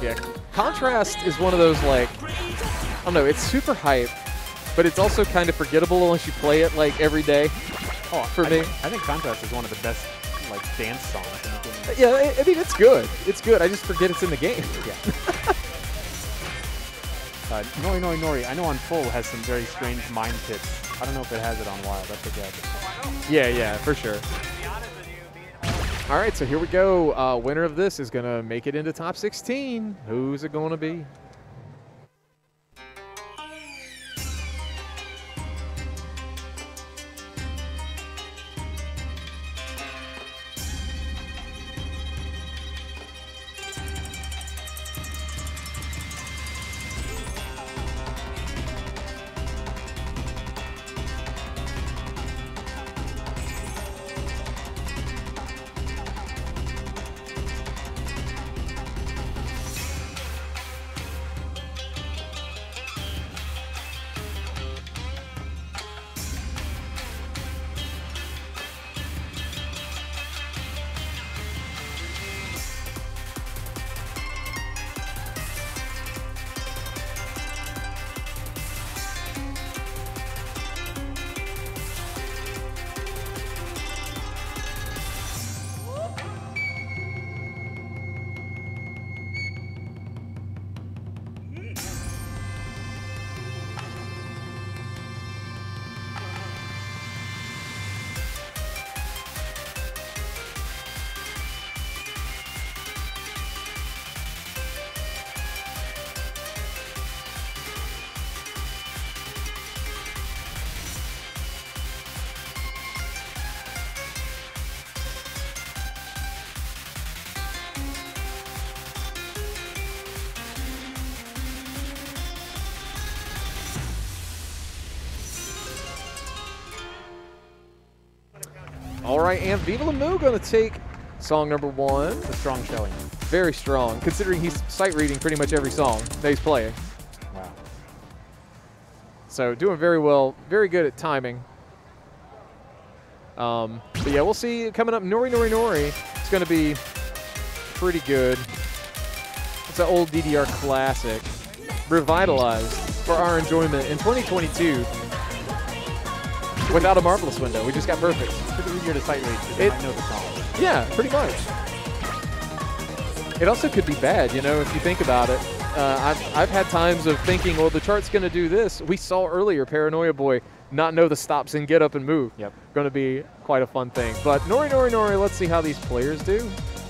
Yeah, Contrast is one of those, like, I don't know, it's super hype, but it's also kind of forgettable unless you play it, like, every day. Oh, for me. I think Contrast is one of the best, like, dance songs in the game. Yeah, I mean, it's good. It's good. I just forget it's in the game. Yeah. Nori Nori Nori, I know on full has some very strange mind pits. I don't know if it has it on wild. That's a guess. Yeah, for sure. All right, so here we go. Winner of this is going to make it into top 16. Who's it going to be? All right, and VivaLaMoo going to take song number 1. It's a strong showing. Very strong, considering he's sight reading pretty much every song that he's playing. Wow. So doing very well, very good at timing. But yeah, we'll see coming up. Nori Nori Nori. It's going to be pretty good. It's an old DDR classic, revitalized for our enjoyment in 2022. Without a marvelous window, we just got perfect. It's easier to sight read because I know the song. Yeah, pretty much. It also could be bad, you know, if you think about it. I've had times of thinking, well, the chart's going to do this. We saw earlier Paranoia Boy not know the stops and get up and move. Yep. Going to be quite a fun thing. But Nori Nori Nori, let's see how these players do.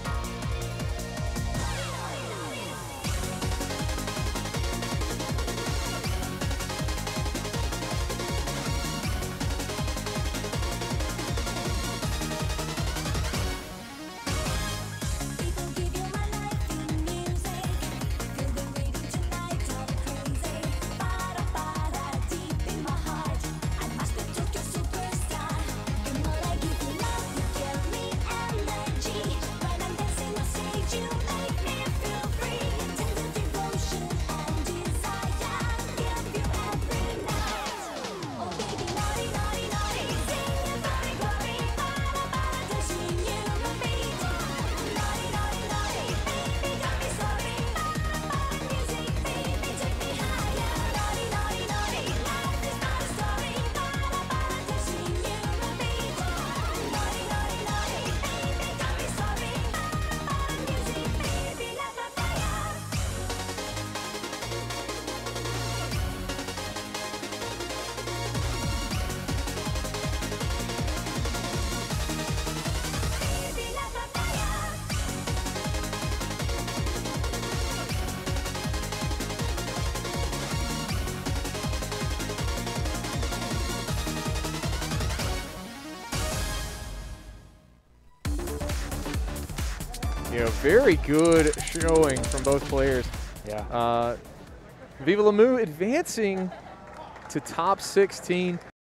You know, very good showing from both players. Yeah. VivaLaMoo advancing to top 16.